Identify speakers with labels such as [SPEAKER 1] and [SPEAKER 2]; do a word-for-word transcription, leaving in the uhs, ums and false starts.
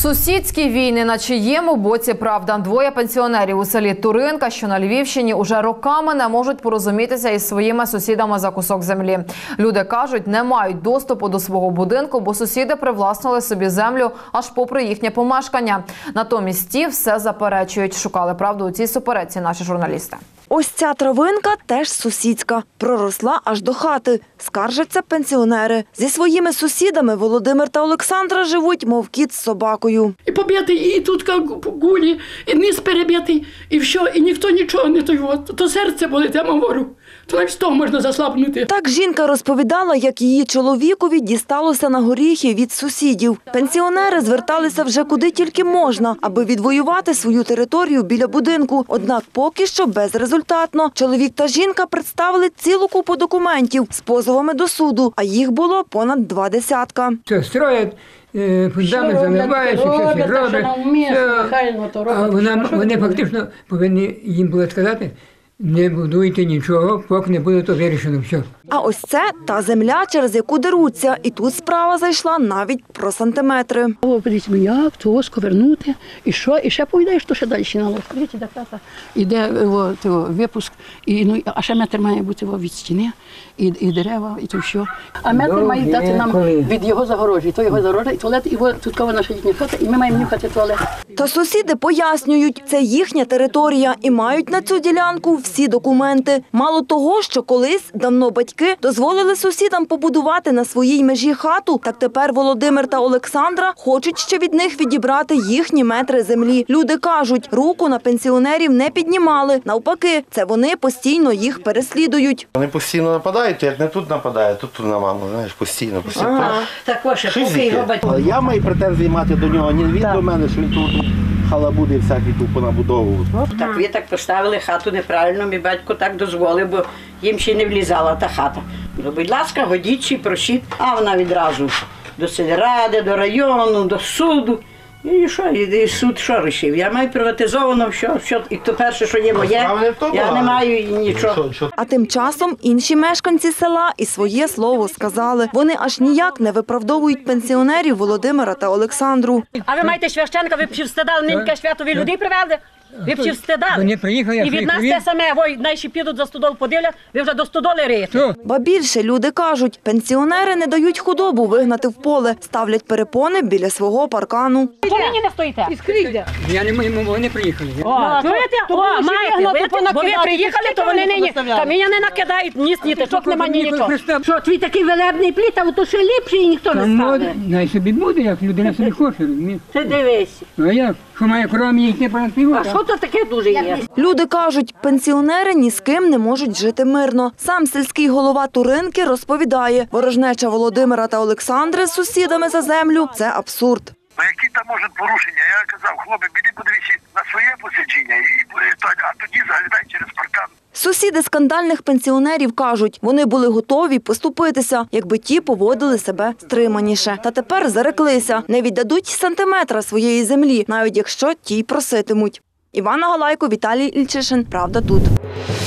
[SPEAKER 1] Сусідські війни на чиєму боці правда. Двоє пенсіонерів у селі Туринка, що на Львівщині, уже роками не можуть порозумітися із своїми сусідами за кусок землі. Люди кажуть, не мають доступу до свого будинку, бо сусіди привласнили собі землю аж попри їхнє помешкання. Натомість ті все заперечують. Шукали правду у цій суперечці наші журналісти.
[SPEAKER 2] Ось ця травинка теж сусідська. Проросла аж до хати. Скаржаться пенсіонери. Зі своїми сусідами Володимир та Олександра живуть, мов кіт з собакою.
[SPEAKER 3] І побитий, і тут гулі, і низ перебитий, і все, і ніхто нічого не той. От. То серце болить, я вам говорю. То навіть з того можна заслабнути.
[SPEAKER 2] Так жінка розповідала, як її чоловікові дісталося на горіхи від сусідів. Пенсіонери зверталися вже куди тільки можна, аби відвоювати свою територію біля будинку. Однак поки що безрезультатно. Чоловік та жінка представили цілу купу документів з позовами до суду, а їх було понад два десятка.
[SPEAKER 4] Все строять, фундамент заливають, все роблять. А вони фактично повинні їм було сказати, не будуйте нічого, поки не буде то вирішено все.
[SPEAKER 2] А ось це та земля, через яку деруться. І тут справа зайшла навіть про сантиметри.
[SPEAKER 3] О, подивіться, як того сковернути, і що, і ще повідаєш, що ще далі нало. Скажіть, де хата, іде о, того, випуск, і, ну, а ще метр має бути о, від стіни, і, і дерева, і то все. А метр
[SPEAKER 4] Довгі,
[SPEAKER 3] має дати нам
[SPEAKER 4] коли?
[SPEAKER 3] від його загорожі, то його загорожа, і туалет, і о, тут кава наша їхня хата, і ми маємо нюхати туалет.
[SPEAKER 2] Та сусіди пояснюють, це їхня територія і мають на цю ділянку всі документи. Мало того, що колись давно батьки дозволили сусідам побудувати на своїй межі хату, так тепер Володимир та Олександра хочуть ще від них відібрати їхні метри землі. Люди кажуть, руку на пенсіонерів не піднімали. Навпаки, це вони постійно їх переслідують.
[SPEAKER 5] Вони постійно нападають, то як не тут нападають, то тут на маму, знаєш, постійно, постійно.
[SPEAKER 3] Ага. Також, поки його батько.
[SPEAKER 5] Я маю претензії мати до нього, ні він до мене, що він тут халабуди всякі тут понабудовував.
[SPEAKER 6] Так ви так поставили хату неправильно, мій батько так дозволив, бо їм ще не влізала та хата. Ну, будь ласка, годіть, просіть. А вона відразу до сільради, до району, до суду. І що, і суд що рішив? Я маю приватизовано все, все, і то перше, що є моє, я не маю нічого.
[SPEAKER 2] А тим часом інші мешканці села і своє слово сказали. Вони аж ніяк не виправдовують пенсіонерів Володимира та Олександру.
[SPEAKER 7] А ви маєте священка, ви б ще встидали, нинька святові людей привели? Ви б ще встидали?
[SPEAKER 4] Вони приїхали, я
[SPEAKER 7] І від нас те саме, ой, найші підуть за стодол подивлять, ви вже до стодоли риєте.
[SPEAKER 2] Ба більше люди кажуть, пенсіонери не дають худобу вигнати в поле, ставлять перепони біля свого паркану.
[SPEAKER 7] Чому не стоїте?
[SPEAKER 4] Я не можу, вони приїхали.
[SPEAKER 7] О, чуєте? О, маєте, бо ви приїхали, то вони нині каміння не накидають, ні сніточок, нема ні нічого.
[SPEAKER 3] Що, твій такий велебний пліт, а то ще ліпше і ніхто не стане.
[SPEAKER 4] Най собі буде, як людина собі хоче, розумієш?
[SPEAKER 3] Ти дивись.
[SPEAKER 4] А як? Що має кромі їх не понадпівати?
[SPEAKER 3] А що то таке дуже є?
[SPEAKER 2] Люди кажуть, пенсіонери ні з ким не можуть жити мирно. Сам сільський голова Туринки розповідає, ворожнеча Володимира та Олександри з сусідами за землю – це абсурд.
[SPEAKER 8] Ну, які там можуть порушення? Я казав, хлопці, біди подивіться на своє посвідчення, а тоді заглядай через паркан.
[SPEAKER 2] Сусіди скандальних пенсіонерів кажуть, вони були готові поступитися, якби ті поводили себе стриманіше. Та тепер зареклися, не віддадуть сантиметра своєї землі, навіть якщо ті проситимуть. Івана Галайко, Віталій Ільчишин. Правда тут.